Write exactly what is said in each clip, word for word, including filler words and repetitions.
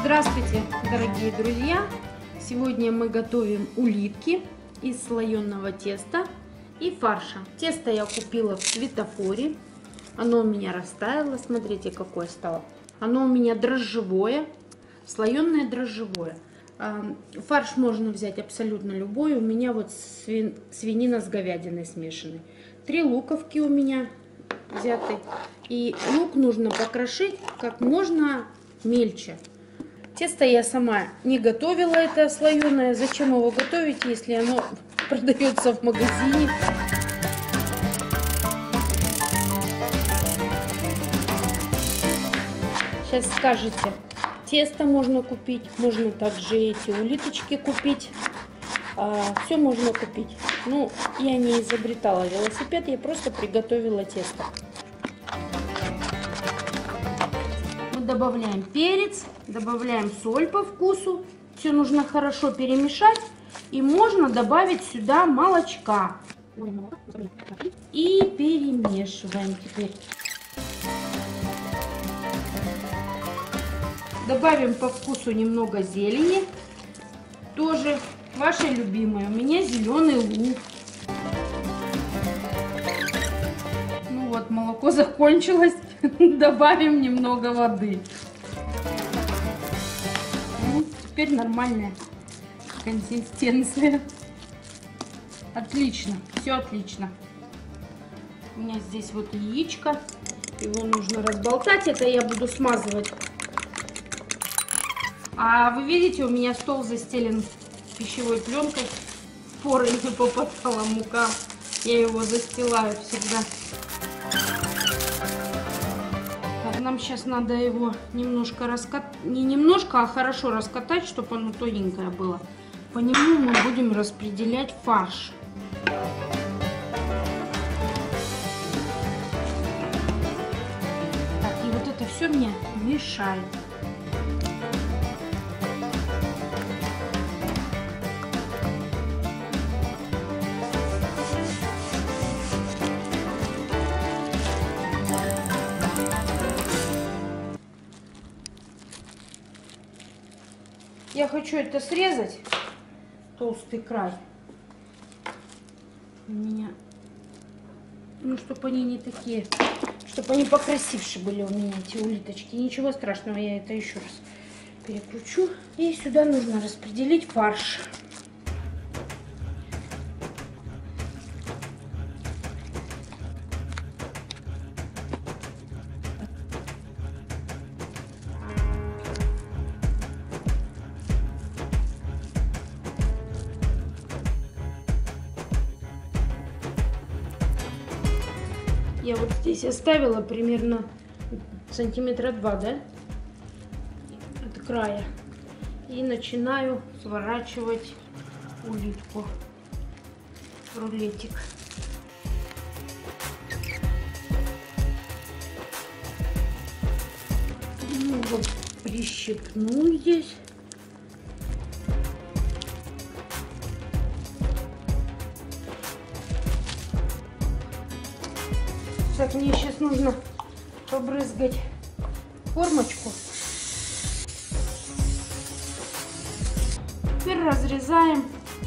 Здравствуйте, дорогие друзья! Сегодня мы готовим улитки из слоеного теста и фарша. Тесто я купила в Светофоре. Оно у меня растаяло. Смотрите, какое стало. Оно у меня дрожжевое, слоеное дрожжевое. Фарш можно взять абсолютно любой. У меня вот свинина с говядиной смешанной. Три луковки у меня взяты. И лук нужно покрошить как можно мельче. Тесто я сама не готовила, это слоеное. Зачем его готовить, если оно продается в магазине? Сейчас скажете, тесто можно купить, можно также эти улиточки купить. А, все можно купить. Ну, я не изобретала велосипед, я просто приготовила тесто. Мы добавляем перец, добавляем соль по вкусу. Все нужно хорошо перемешать. И можно добавить сюда молочка. И перемешиваем теперь. Добавим по вкусу немного зелени. Тоже ваши любимые. У меня зеленый лук. Ну вот, молоко закончилось. Добавим немного воды. Ну, теперь нормальная консистенция. Отлично. Все отлично. У меня здесь вот яичко. Его нужно разболтать. Это я буду смазывать. А вы видите, у меня стол застелен пищевой пленкой. В поры не попадала мука. Я его застилаю всегда. Так, нам сейчас надо его немножко раскатать. Не немножко, а хорошо раскатать, чтобы оно тоненькое было. По нему мы будем распределять фарш. Так, и вот это все мне мешает. Я хочу это срезать, толстый край. У меня, ну, чтобы они не такие, чтобы они покрасивше были у меня, эти улиточки. Ничего страшного, я это еще раз перекручу. И сюда нужно распределить фарш. Я вот здесь оставила примерно сантиметра два, да, от края. И начинаю сворачивать улитку в рулетик. Немного прищипну здесь. Так, мне сейчас нужно побрызгать формочку. Теперь разрезаем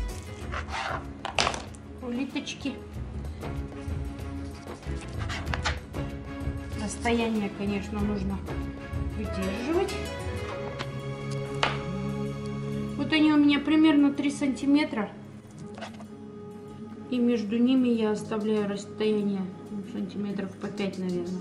улиточки. Расстояние, конечно, нужно выдерживать. Вот они у меня примерно три сантиметра. И между ними я оставляю расстояние сантиметров по пять, наверное.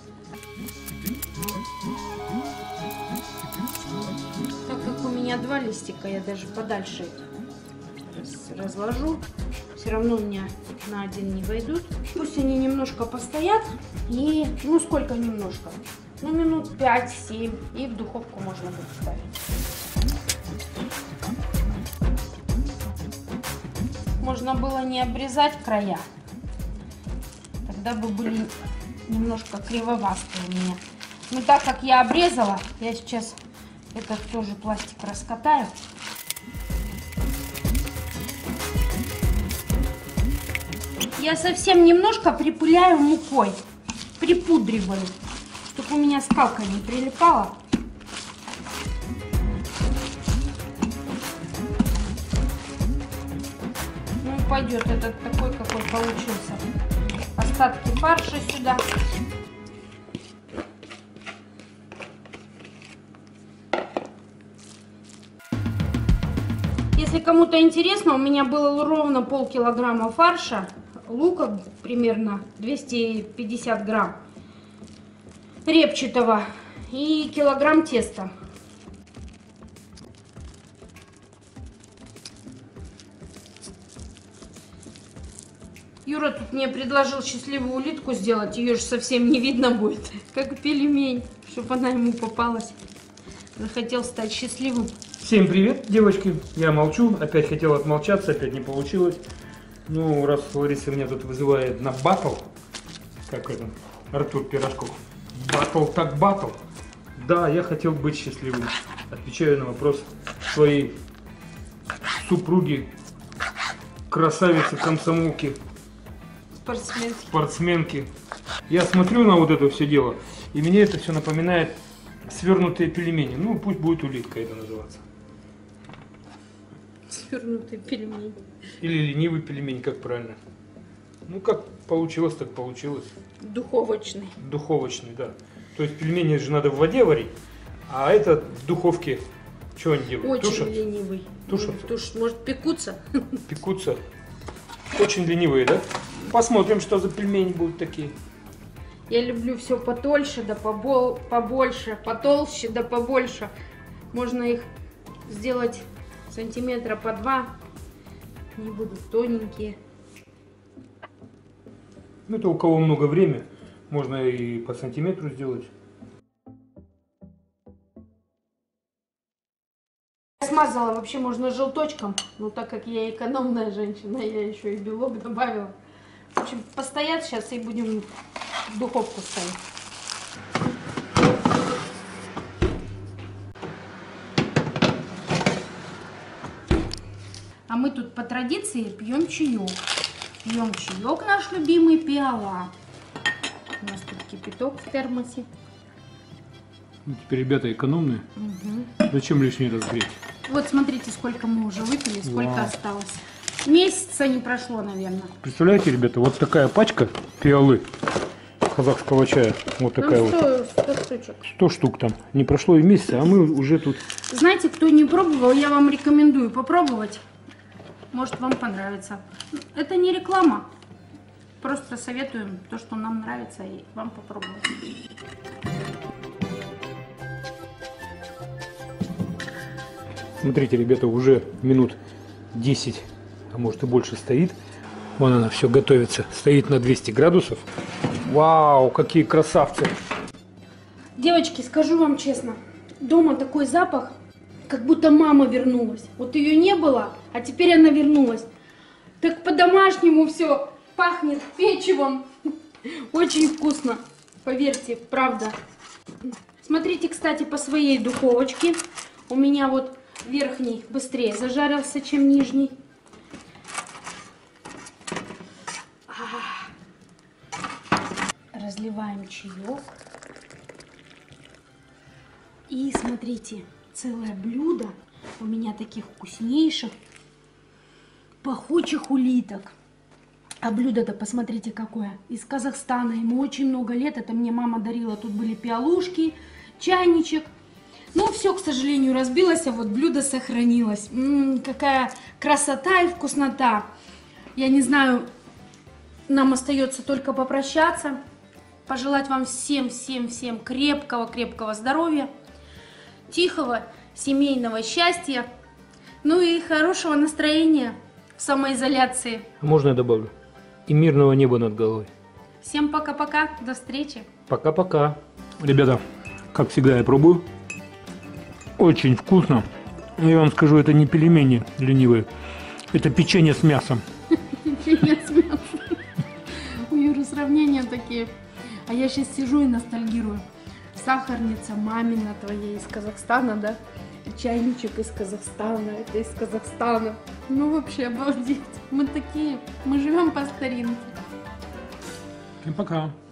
Так как у меня два листика, я даже подальше разложу. Все равно у меня на один не войдут. Пусть они немножко постоят. И, ну, сколько немножко? Ну, минут пять-семь. И в духовку можно будет ставить. Можно было не обрезать края. Тогда бы были немножко кривовастые у меня. Но так как я обрезала, я сейчас этот тоже пластик раскатаю. Я совсем немножко припыляю мукой, припудриваю, чтобы у меня скалка не прилипала. пойдет этот такой, какой получился. Остатки фарша сюда. Если кому-то интересно, у меня было ровно полкилограмма фарша, лука примерно двести пятьдесят грамм репчатого и килограмм теста. Юра тут мне предложил счастливую улитку сделать, ее же совсем не видно будет, как пельмень, чтобы она ему попалась. Захотел стать счастливым. Всем привет, девочки. Я молчу, опять хотел отмолчаться, опять не получилось. Ну, раз Лариса меня тут вызывает на батл, как это, Артур Пирожков. Батл так батл. Да, я хотел быть счастливым. Отвечаю на вопрос своей супруги, красавицы, комсомолки, Спортсменки. спортсменки. Я смотрю на вот это все дело, и мне это все напоминает свернутые пельмени. Ну, пусть будет улитка это называться. Свернутый пельмень. Или ленивый пельмень, как правильно. Ну, как получилось, так получилось. Духовочный. Духовочный, да. То есть пельмени же надо в воде варить, а это в духовке. Что они делают? Очень Тушат? ленивый. Тушат? Туш, может, пекутся? Пекутся. Очень ленивые, да? Посмотрим, что за пельмени будут такие. Я люблю все потольше, да побол, побольше, потолще, да побольше. Можно их сделать сантиметра по два. Они будут тоненькие. Ну, это у кого много времени, можно и по сантиметру сделать. Смазала вообще можно желточком, но так как я экономная женщина, я еще и белок добавила. В общем, постоят сейчас и будем в духовку ставить. А мы тут по традиции пьем чаек. Пьем чаек наш любимый, пиала. У нас тут кипяток в термосе. Теперь ребята экономные. Угу. Зачем лишний раз греть? Вот смотрите, сколько мы уже выпили, сколько Вау. осталось. Месяца не прошло, наверное. Представляете, ребята, вот такая пачка пиалы казахского чая. Вот такая Нам сто, вот. сто штучек. сто штук там. Не прошло и месяца, а мы уже тут. Знаете, кто не пробовал, я вам рекомендую попробовать. Может, вам понравится. Это не реклама. Просто советуем то, что нам нравится, и вам попробовать. Смотрите, ребята, уже минут десять, а может и больше стоит. Вон она все готовится. Стоит на двести градусов. Вау, какие красавцы! Девочки, скажу вам честно, дома такой запах, как будто мама вернулась. Вот ее не было, а теперь она вернулась. Так по-домашнему все пахнет печивом. Очень вкусно, поверьте, правда. Смотрите, кстати, по своей духовочке. У меня вот верхний быстрее зажарился, чем нижний. Разливаем чаек. И смотрите, целое блюдо у меня таких вкуснейших пахучих улиток. А блюдо-то посмотрите какое. Из Казахстана. Ему очень много лет. Это мне мама дарила. Тут были пиалушки, чайничек. Ну, все, к сожалению, разбилось, а вот блюдо сохранилось. М-м, какая красота и вкуснота. Я не знаю, нам остается только попрощаться. Пожелать вам всем-всем-всем крепкого-крепкого здоровья, тихого семейного счастья, ну и хорошего настроения в самоизоляции. Можно я добавлю? И мирного неба над головой. Всем пока-пока, до встречи. Пока-пока. Ребята, как всегда я пробую. Очень вкусно. Я вам скажу, это не пельмени ленивые. Это печенье с мясом. Печенье с мясом. У Юры сравнения такие. А я сейчас сижу и ностальгирую. Сахарница мамина твоя из Казахстана, да? И чайничек из Казахстана, это из Казахстана. Ну вообще обалдеть. Мы такие, мы живем по старинке. Всем пока.